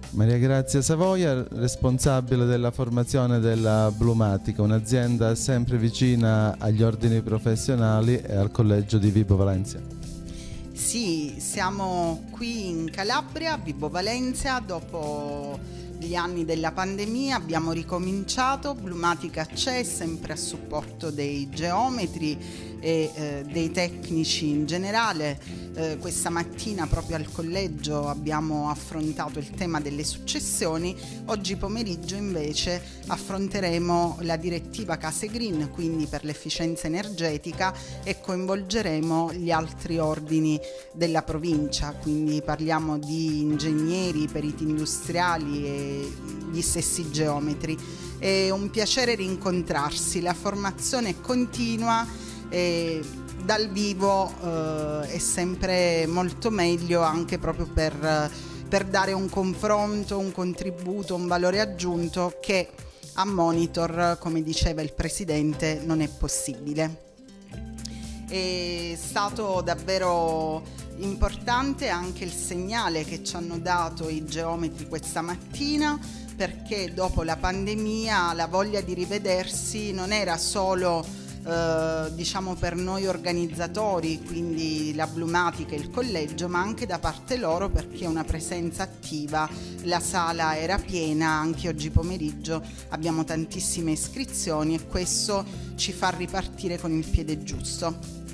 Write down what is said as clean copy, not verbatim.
Maria Grazia Savoia, responsabile della formazione della Blumatica, un'azienda sempre vicina agli ordini professionali e al collegio di Vibo Valentia. Sì, siamo qui in Calabria, a Vibo Valentia, dopo gli anni della pandemia abbiamo ricominciato. Blumatica c'è, sempre a supporto dei geometri e dei tecnici in generale. Questa mattina proprio al collegio abbiamo affrontato il tema delle successioni. Oggi pomeriggio invece affronteremo la direttiva Case Green, quindi per l'efficienza energetica, e coinvolgeremo gli altri ordini della provincia, quindi parliamo di ingegneri, periti industriali e gli stessi geometri. È un piacere rincontrarsi, la formazione è continua e dal vivo è sempre molto meglio, anche proprio per dare un confronto, un contributo, un valore aggiunto che a monitor, come diceva il Presidente, non è possibile. È stato davvero importante anche il segnale che ci hanno dato i geometri questa mattina, perché dopo la pandemia la voglia di rivedersi non era solo diciamo per noi organizzatori, quindi la Blumatica e il collegio, ma anche da parte loro, perché una presenza attiva, la sala era piena, anche oggi pomeriggio abbiamo tantissime iscrizioni e questo ci fa ripartire con il piede giusto.